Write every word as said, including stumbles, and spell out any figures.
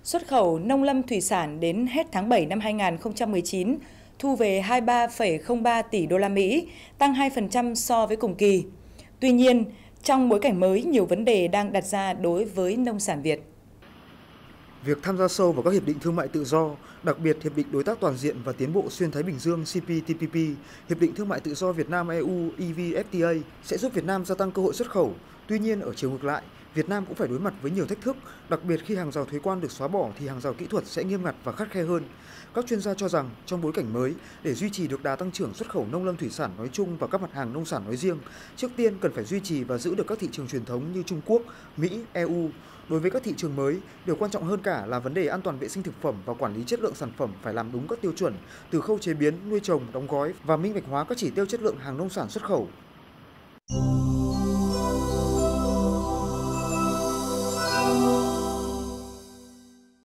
Xuất khẩu nông lâm thủy sản đến hết tháng bảy năm hai nghìn không trăm mười chín thu về hai mươi ba phẩy không ba tỷ đô la Mỹ, tăng hai phần trăm so với cùng kỳ. Tuy nhiên, trong bối cảnh mới, nhiều vấn đề đang đặt ra đối với nông sản Việt. Việc tham gia sâu vào các hiệp định thương mại tự do, đặc biệt Hiệp định Đối tác Toàn diện và Tiến bộ Xuyên Thái Bình Dương C P T P P, Hiệp định Thương mại Tự do Việt Nam-e u E V F T A sẽ giúp Việt Nam gia tăng cơ hội xuất khẩu. Tuy nhiên, ở chiều ngược lại, Việt Nam cũng phải đối mặt với nhiều thách thức, đặc biệt khi hàng rào thuế quan được xóa bỏ thì hàng rào kỹ thuật sẽ nghiêm ngặt và khắt khe hơn. Các chuyên gia cho rằng, trong bối cảnh mới, để duy trì được đà tăng trưởng xuất khẩu nông lâm thủy sản nói chung và các mặt hàng nông sản nói riêng, trước tiên cần phải duy trì và giữ được các thị trường truyền thống như Trung Quốc, Mỹ, E U. Đối với các thị trường mới, điều quan trọng hơn cả là vấn đề an toàn vệ sinh thực phẩm và quản lý chất lượng sản phẩm phải làm đúng các tiêu chuẩn, từ khâu chế biến, nuôi trồng, đóng gói và minh bạch hóa các chỉ tiêu chất lượng hàng nông sản xuất khẩu.